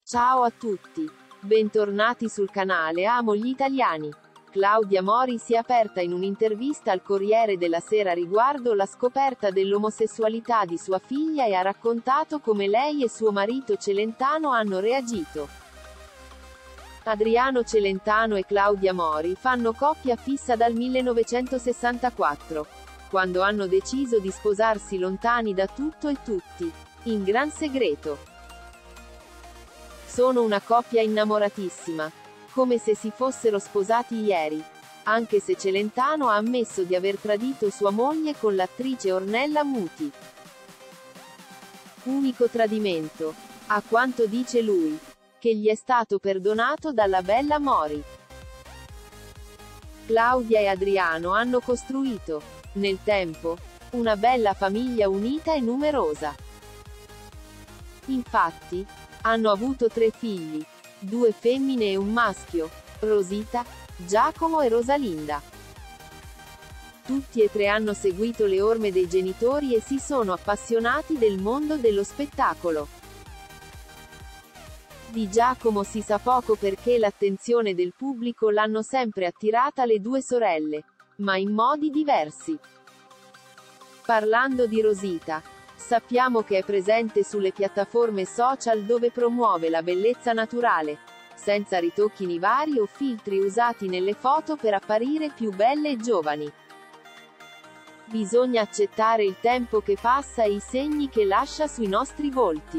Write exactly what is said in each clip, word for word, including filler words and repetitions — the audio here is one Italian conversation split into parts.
Ciao a tutti. Bentornati sul canale Amo gli italiani. Claudia Mori si è aperta in un'intervista al Corriere della Sera riguardo la scoperta dell'omosessualità di sua figlia e ha raccontato come lei e suo marito Celentano hanno reagito. Adriano Celentano e Claudia Mori fanno coppia fissa dal millenovecentosessantaquattro, quando hanno deciso di sposarsi lontani da tutto e tutti, in gran segreto. Sono una coppia innamoratissima, come se si fossero sposati ieri, anche se Celentano ha ammesso di aver tradito sua moglie con l'attrice Ornella Muti. Unico tradimento, a quanto dice lui, che gli è stato perdonato dalla bella Mori. Claudia e Adriano hanno costruito, nel tempo, una bella famiglia unita e numerosa. Infatti, hanno avuto tre figli, due femmine e un maschio, Rosita, Giacomo e Rosalinda. Tutti e tre hanno seguito le orme dei genitori e si sono appassionati del mondo dello spettacolo. Di Giacomo si sa poco perché l'attenzione del pubblico l'hanno sempre attirata le due sorelle, ma in modi diversi. Parlando di Rosita, sappiamo che è presente sulle piattaforme social dove promuove la bellezza naturale, senza ritocchi vari o filtri usati nelle foto per apparire più belle e giovani. Bisogna accettare il tempo che passa e i segni che lascia sui nostri volti.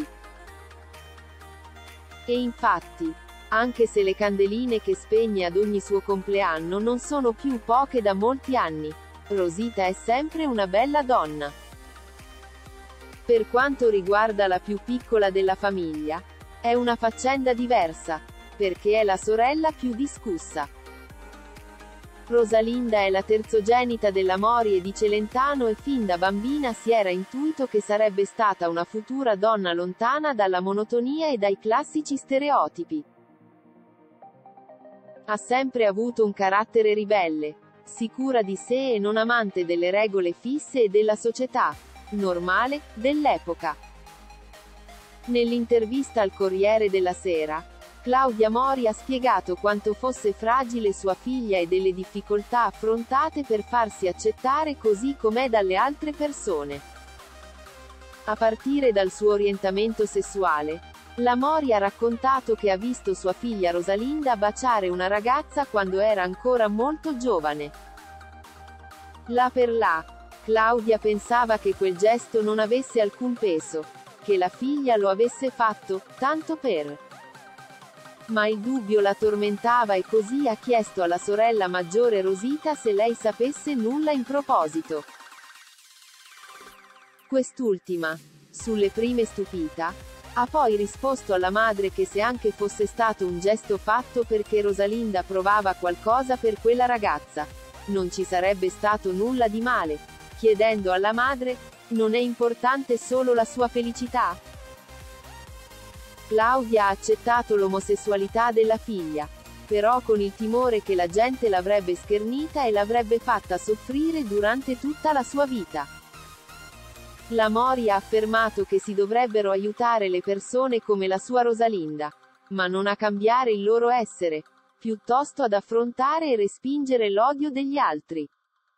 E infatti, anche se le candeline che spegne ad ogni suo compleanno non sono più poche da molti anni, Rosita è sempre una bella donna. Per quanto riguarda la più piccola della famiglia, è una faccenda diversa, perché è la sorella più discussa. Rosalinda è la terzogenita della Mori e di Celentano e fin da bambina si era intuito che sarebbe stata una futura donna lontana dalla monotonia e dai classici stereotipi. Ha sempre avuto un carattere ribelle, sicura di sé e non amante delle regole fisse e della società normale dell'epoca. Nell'intervista al Corriere della Sera, Claudia Mori ha spiegato quanto fosse fragile sua figlia e delle difficoltà affrontate per farsi accettare così com'è dalle altre persone. A partire dal suo orientamento sessuale, la Mori ha raccontato che ha visto sua figlia Rosalinda baciare una ragazza quando era ancora molto giovane. Là per là, Claudia pensava che quel gesto non avesse alcun peso, che la figlia lo avesse fatto, tanto per. Ma il dubbio la tormentava e così ha chiesto alla sorella maggiore Rosita se lei sapesse nulla in proposito. Quest'ultima, sulle prime stupita, ha poi risposto alla madre che se anche fosse stato un gesto fatto perché Rosalinda provava qualcosa per quella ragazza, non ci sarebbe stato nulla di male, chiedendo alla madre: non è importante solo la sua felicità? Claudia ha accettato l'omosessualità della figlia, però con il timore che la gente l'avrebbe schernita e l'avrebbe fatta soffrire durante tutta la sua vita. La Mori ha affermato che si dovrebbero aiutare le persone come la sua Rosalinda, ma non a cambiare il loro essere, piuttosto ad affrontare e respingere l'odio degli altri.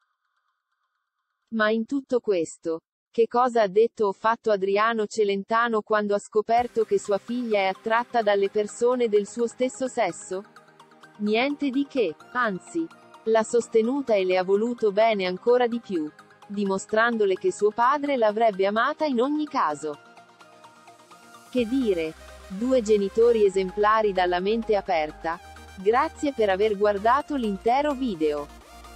Ma in tutto questo, che cosa ha detto o fatto Adriano Celentano quando ha scoperto che sua figlia è attratta dalle persone del suo stesso sesso? Niente di che, anzi, l'ha sostenuta e le ha voluto bene ancora di più, dimostrandole che suo padre l'avrebbe amata in ogni caso. Che dire? Due genitori esemplari dalla mente aperta. Grazie per aver guardato l'intero video.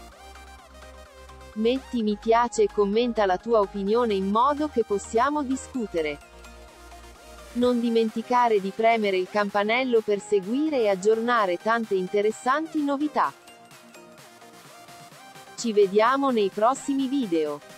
Metti mi piace e commenta la tua opinione in modo che possiamo discutere. Non dimenticare di premere il campanello per seguire e aggiornare tante interessanti novità. Ci vediamo nei prossimi video.